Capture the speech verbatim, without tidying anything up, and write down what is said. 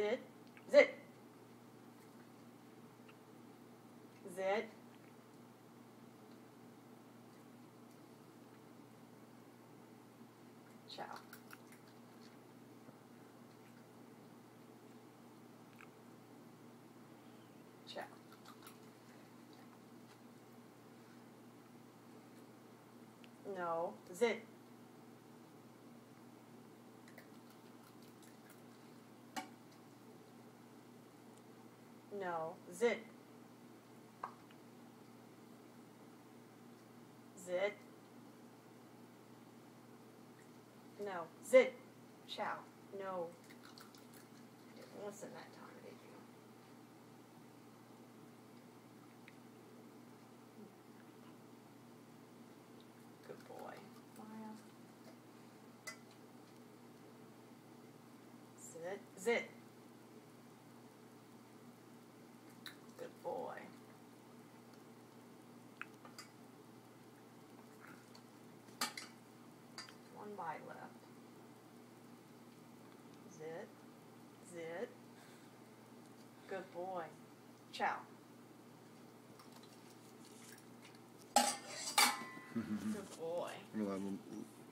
Zit. Zit. Zit. Chow. Chow. No. Zit. No. Zit. Zit. No. Zit. Chow. No. Didn't listen that time, did you? Good boy. Maya. Zit. Zit. Good boy. One bite left. Zit. Zit. Good boy. Chow. Good boy. Well,